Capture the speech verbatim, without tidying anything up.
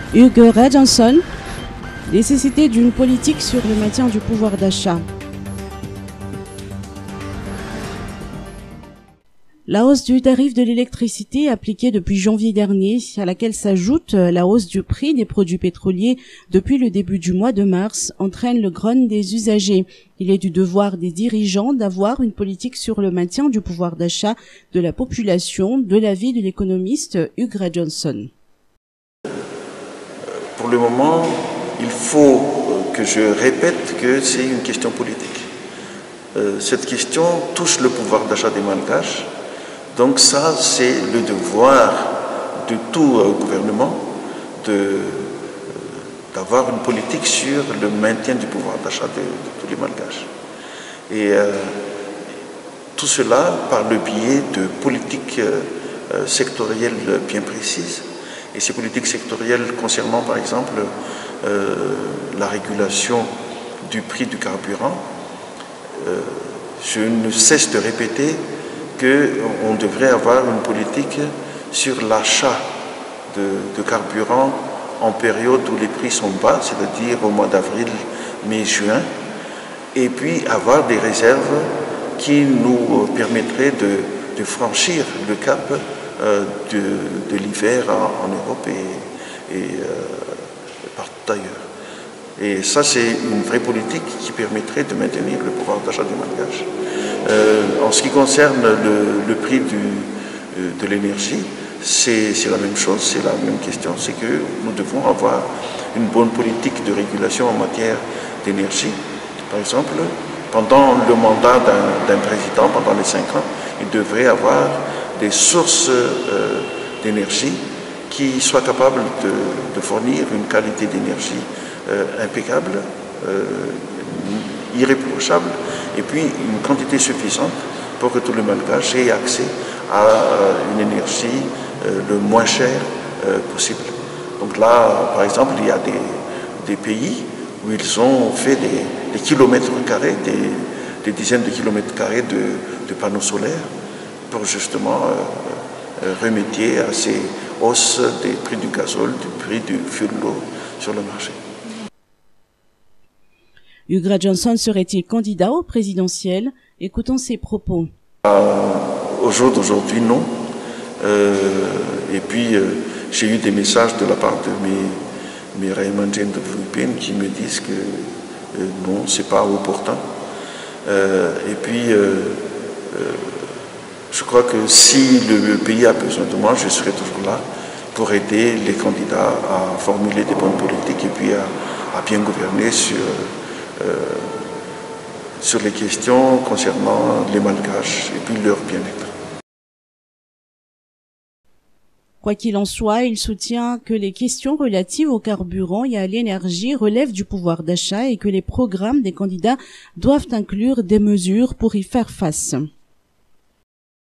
Hugues Radjonsson, nécessité d'une politique sur le maintien du pouvoir d'achat. La hausse du tarif de l'électricité appliquée depuis janvier dernier, à laquelle s'ajoute la hausse du prix des produits pétroliers depuis le début du mois de mars, entraîne le grogne des usagers. Il est du devoir des dirigeants d'avoir une politique sur le maintien du pouvoir d'achat de la population, de l'avis de l'économiste Hugues Radjonsson. Pour le moment, il faut que je répète que c'est une question politique. Euh, cette question touche le pouvoir d'achat des Malgaches. Donc ça, c'est le devoir de tout euh, gouvernement de, d'avoir une politique sur le maintien du pouvoir d'achat de, de tous les Malgaches. Et euh, tout cela par le biais de politiques euh, sectorielles bien précises. Et ces politiques sectorielles concernant par exemple euh, la régulation du prix du carburant, euh, je ne cesse de répéter qu'on devrait avoir une politique sur l'achat de, de carburant en période où les prix sont bas, c'est-à-dire au mois d'avril, mai, juin, et puis avoir des réserves qui nous permettraient de, de franchir le cap euh, de, de l'hiver en, en Europe et, et euh, partout ailleurs. Et ça, c'est une vraie politique qui permettrait de maintenir le pouvoir d'achat des Malgaches. Euh, en ce qui concerne le, le prix du, de l'énergie, c'est la même chose, c'est la même question. C'est que nous devons avoir une bonne politique de régulation en matière d'énergie. Par exemple, pendant le mandat d'un président, pendant les cinq ans, il devrait avoir des sources euh, d'énergie qui soient capables de, de fournir une qualité d'énergie euh, impeccable, euh, irréprochable, et puis une quantité suffisante pour que tout le Malgache ait accès à euh, une énergie euh, le moins chère euh, possible. Donc là, par exemple, il y a des, des pays où ils ont fait des, des kilomètres carrés, des, des dizaines de kilomètres carrés de, de panneaux solaires pour justement euh, remédier à ces hausses des prix du gazole, du prix du fuel sur le marché. Hugues Radjonsson serait-il candidat au présidentiel? Écoutons ses propos. Euh, au jour d'aujourd'hui, non. Euh, et puis, euh, j'ai eu des messages de la part de mes, mes Raymondjens de Philippines qui me disent que euh, non, c'est pas opportun. Euh, et puis, euh, euh, je crois que si le pays a besoin de moi, je serai toujours là pour aider les candidats à formuler des bonnes politiques et puis à, à bien gouverner sur... Euh, sur les questions concernant les Malgaches et puis leur bien-être. Quoi qu'il en soit, il soutient que les questions relatives au carburant et à l'énergie relèvent du pouvoir d'achat et que les programmes des candidats doivent inclure des mesures pour y faire face.